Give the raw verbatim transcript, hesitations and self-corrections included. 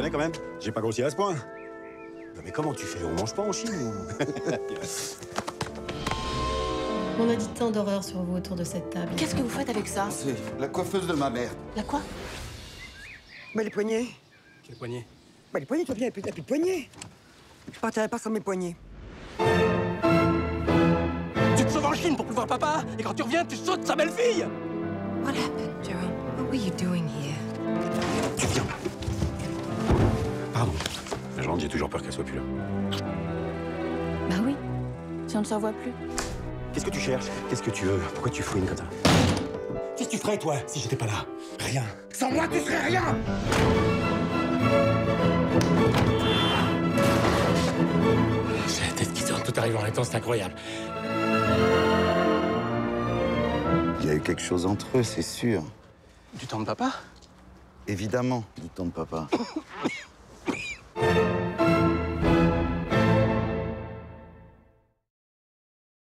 quand même. J'ai pas grossi à ce point. Non, mais comment tu fais? On mange pas en Chine ou... On a dit tant d'horreurs sur vous autour de cette table. Qu'est-ce que vous faites avec ça? C'est la coiffeuse de ma mère. La quoi? Bah, les poignets. Quel poignet? Bah, les poignets, tu vois bien, il n'y a plus de poignets. Je partirai pas sans mes poignets. Tu te sauves en Chine pour plus voir papa, et quand tu reviens, tu sautes sa belle-fille. What happened, Joe? What were you doing here? Tu viens. Pardon. Mais je rentre, j'ai toujours peur qu'elle soit plus là. Bah oui, si on ne s'en voit plus. Qu'est-ce que tu cherches? Qu'est-ce que tu veux? Pourquoi tu fouines comme ça? Qu'est-ce que tu ferais, toi, si j'étais pas là? Rien. Sans moi, tu serais rien. J'ai la tête qui tourne, tout arrive en même temps, c'est incroyable. Il y a eu quelque chose entre eux, c'est sûr. Du temps de papa? Évidemment, du temps de papa.